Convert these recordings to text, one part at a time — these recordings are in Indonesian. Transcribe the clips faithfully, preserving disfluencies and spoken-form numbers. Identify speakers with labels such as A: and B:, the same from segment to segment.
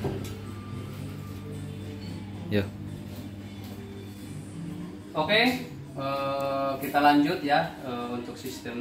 A: Ya. Oke, uh, kita lanjut ya uh, untuk sistem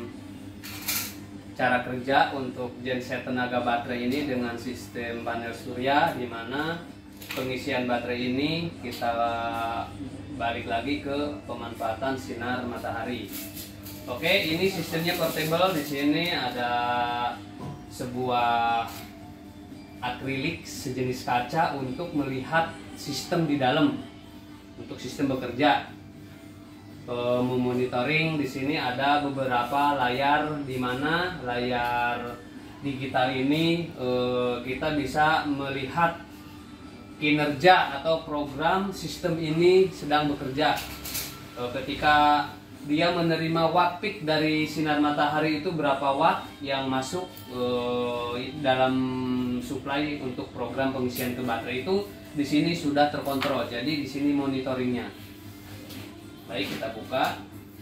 A: cara kerja untuk genset tenaga baterai ini dengan sistem panel surya, di mana pengisian baterai ini kita balik lagi ke pemanfaatan sinar matahari. Oke, ini sistemnya portable. Di sini ada sebuah akrilik sejenis kaca untuk melihat sistem di dalam, untuk sistem bekerja. Memonitoring di sini ada beberapa layar, di mana layar digital ini eh, kita bisa melihat kinerja atau program sistem ini sedang bekerja. Eh, ketika dia menerima watt peak dari sinar matahari, itu berapa watt yang masuk eh, dalam supply untuk program pengisian ke baterai, itu di sini sudah terkontrol. Jadi di sini monitoringnya. Baik, kita buka.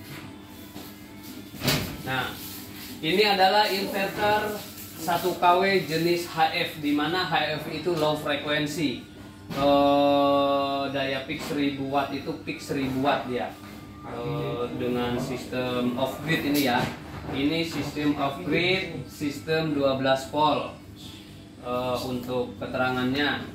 A: Nah, ini adalah inverter satu K W jenis H F, di mana H F itu low frequency. Eh, daya peak seribu watt, itu peak seribu watt dia. Eh, dengan sistem off grid ini ya. Ini sistem off grid, sistem dua belas volt. Eh, untuk keterangannya.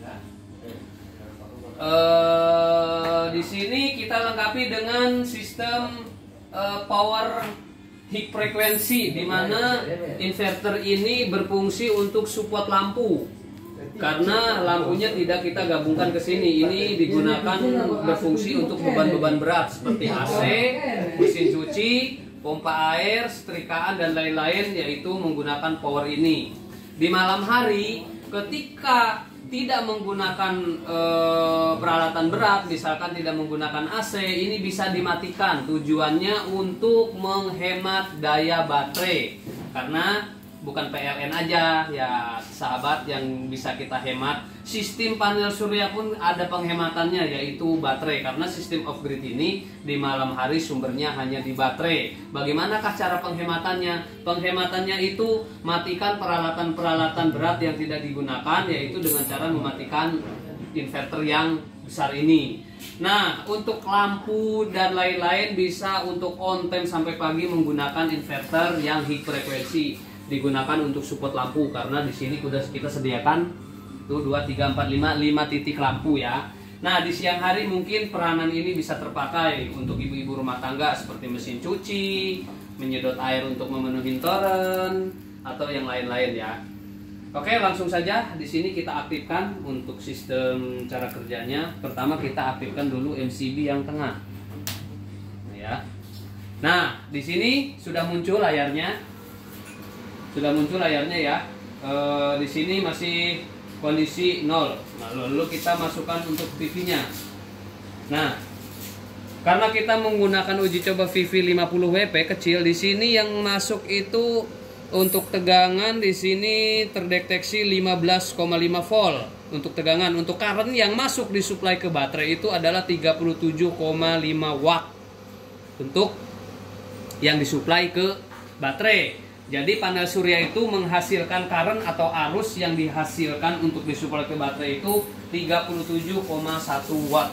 A: Uh, di sini kita lengkapi dengan sistem uh, power high frequency, di mana inverter ini berfungsi untuk support lampu. Karena lampunya tidak kita gabungkan ke sini, ini digunakan berfungsi untuk beban-beban berat seperti A C, mesin cuci, pompa air, setrikaan dan lain-lain, yaitu menggunakan power ini. Di malam hari ketika tidak menggunakan e, peralatan berat, misalkan tidak menggunakan A C, ini bisa dimatikan. Tujuannya untuk menghemat daya baterai, karena bukan P L N aja ya sahabat yang bisa kita hemat. Sistem panel surya pun ada penghematannya, yaitu baterai, karena sistem off grid ini di malam hari sumbernya hanya di baterai. Bagaimanakah cara penghematannya? Penghematannya itu matikan peralatan-peralatan berat yang tidak digunakan, yaitu dengan cara mematikan inverter yang besar ini. Nah, untuk lampu dan lain-lain bisa untuk on time sampai pagi menggunakan inverter yang high frekuensi, digunakan untuk support lampu, karena di sini sudah kita sediakan tuh dua, tiga, empat, lima, lima titik lampu ya. Nah, di siang hari mungkin peranan ini bisa terpakai untuk ibu-ibu rumah tangga seperti mesin cuci, menyedot air untuk memenuhi toren, atau yang lain-lain ya. Oke, langsung saja di sini kita aktifkan untuk sistem cara kerjanya. Pertama kita aktifkan dulu M C B yang tengah. Nah, ya. Nah, di sini sudah muncul layarnya. Sudah muncul layarnya ya. E, di sini masih kondisi nol. Nah, lalu kita masukkan untuk P V-nya. Nah, karena kita menggunakan uji coba V V lima puluh W P kecil, di sini yang masuk itu untuk tegangan di sini terdeteksi lima belas koma lima volt untuk tegangan. Untuk current yang masuk di supply ke baterai itu adalah tiga puluh tujuh koma lima watt untuk yang disuplai ke baterai. Jadi panel surya itu menghasilkan current atau arus yang dihasilkan untuk disuplai ke baterai itu tiga puluh tujuh koma satu watt.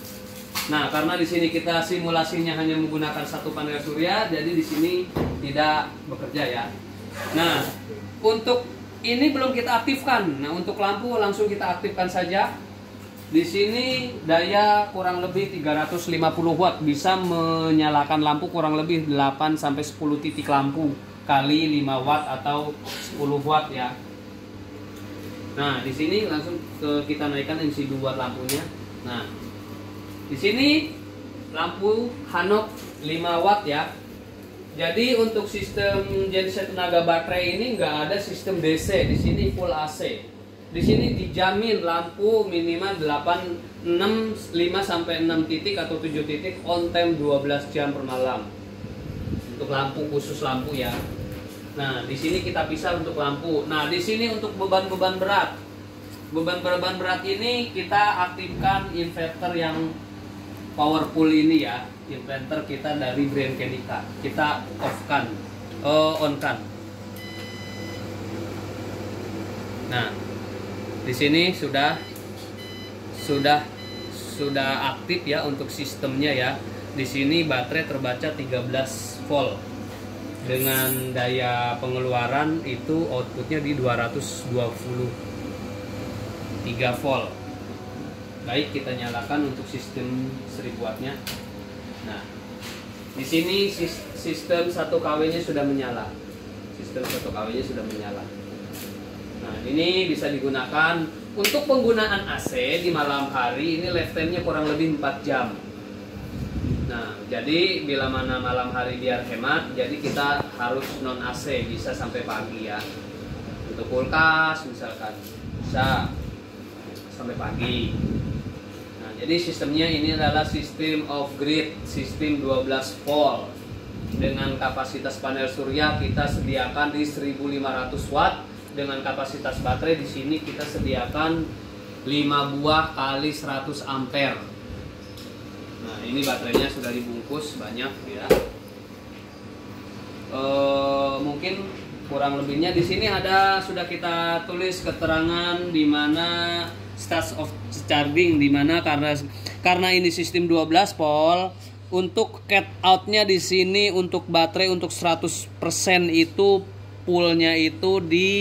A: Nah, karena di sini kita simulasinya hanya menggunakan satu panel surya, jadi di sini tidak bekerja ya. Nah, untuk ini belum kita aktifkan. Nah, untuk lampu langsung kita aktifkan saja. Di sini daya kurang lebih tiga ratus lima puluh watt, bisa menyalakan lampu kurang lebih delapan sampai sepuluh titik lampu kali lima watt atau sepuluh watt ya. Nah, di sini langsung ke, kita naikkan M C B buat lampunya. Nah, di sini lampu Hanok lima watt ya. Jadi untuk sistem genset tenaga baterai ini nggak ada sistem D C, di sini full A C. Di sini dijamin lampu minimal delapan, enam, lima sampai enam titik atau tujuh titik on time dua belas jam per malam. Untuk lampu, khusus lampu ya. Nah, di sini kita bisa untuk lampu. Nah, di sini untuk beban-beban berat. Beban-beban berat ini kita aktifkan inverter yang powerful ini ya. Inverter kita dari brand Kenika. Kita off-kan, uh, on-kan. Nah, Di sini sudah sudah sudah aktif ya untuk sistemnya ya. Di sini baterai terbaca tiga belas volt dengan daya pengeluaran itu outputnya di dua ratus dua puluh tiga volt. Baik, kita nyalakan untuk sistem seribu wattnya. Nah, di sini sistem satu kilowatt-nya sudah menyala. Sistem satu kilowatt-nya sudah menyala. Nah, ini bisa digunakan untuk penggunaan A C di malam hari. Ini lifetime-nya kurang lebih empat jam. Nah, jadi bila mana malam hari biar hemat, jadi kita harus non A C, bisa sampai pagi ya. Untuk kulkas misalkan bisa sampai pagi. Nah, jadi sistemnya ini adalah sistem off grid, sistem dua belas volt. Dengan kapasitas panel surya kita sediakan di seribu lima ratus watt. Dengan kapasitas baterai di sini kita sediakan lima buah kali seratus ampere. Nah, ini baterainya sudah dibungkus banyak ya. E, mungkin kurang lebihnya di sini ada sudah kita tulis keterangan di mana state of charging, di mana karena karena ini sistem dua belas volt. Untuk cat outnya di sini untuk baterai untuk seratus persen itu fullnya itu di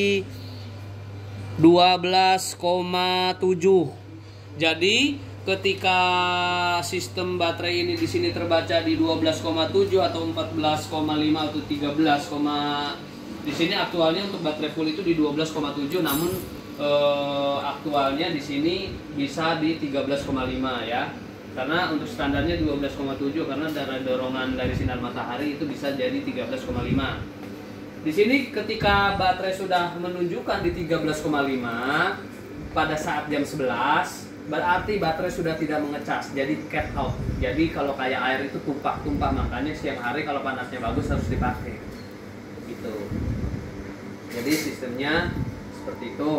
A: dua belas koma tujuh. Jadi ketika sistem baterai ini di sini terbaca di dua belas koma tujuh atau empat belas koma lima atau tiga belas, di sini aktualnya untuk baterai full itu di dua belas koma tujuh, namun eh, aktualnya di sini bisa di tiga belas koma lima ya. Karena untuk standarnya dua belas koma tujuh, karena dari dorongan dari sinar matahari itu bisa jadi tiga belas koma lima. Di sini ketika baterai sudah menunjukkan di tiga belas koma lima pada saat jam sebelas, berarti baterai sudah tidak mengecas, jadi cat out. Jadi kalau kayak air itu tumpah-tumpah, makanya siang hari kalau panasnya bagus harus dipakai. Gitu. Jadi sistemnya seperti itu.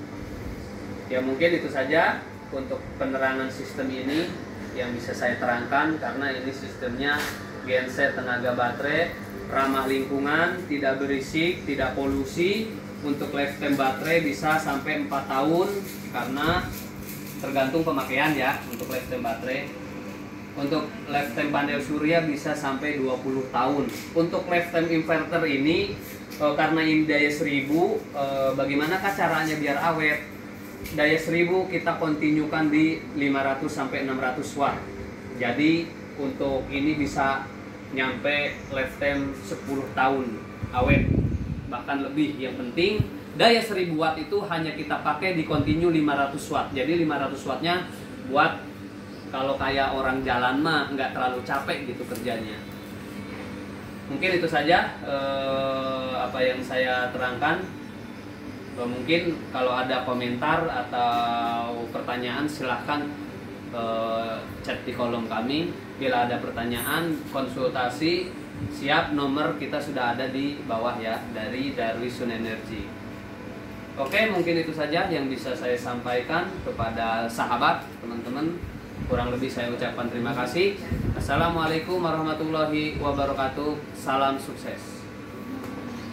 A: Ya mungkin itu saja untuk penerangan sistem ini yang bisa saya terangkan, karena ini sistemnya genset tenaga baterai, ramah lingkungan, tidak berisik, tidak polusi. Untuk lifetime baterai bisa sampai empat tahun karena tergantung pemakaian ya untuk lifetime baterai. Untuk lifetime panel surya bisa sampai dua puluh tahun. Untuk lifetime inverter ini e, karena ini daya seribu, e, bagaimanakah caranya biar awet? Daya seribu kita kontinukan di lima ratus sampai enam ratus watt. Jadi untuk ini bisa nyampe lifetime sepuluh tahun awet, bahkan lebih. Yang penting daya seribu watt itu hanya kita pakai di kontinu lima ratus watt. Jadi lima ratus wattnya buat kalau kayak orang jalan mah nggak terlalu capek gitu kerjanya. Mungkin itu saja eh, apa yang saya terangkan. Mungkin kalau ada komentar atau pertanyaan silahkan eh, chat di kolom kami. Bila ada pertanyaan, konsultasi, siap, nomor kita sudah ada di bawah ya, dari Darwis Sun Energy. Oke, mungkin itu saja yang bisa saya sampaikan kepada sahabat, teman-teman. Kurang lebih saya ucapkan terima kasih. Assalamualaikum warahmatullahi wabarakatuh. Salam sukses.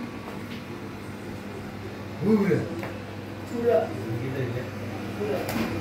B: Udah. Udah. Gitu ya. Udah.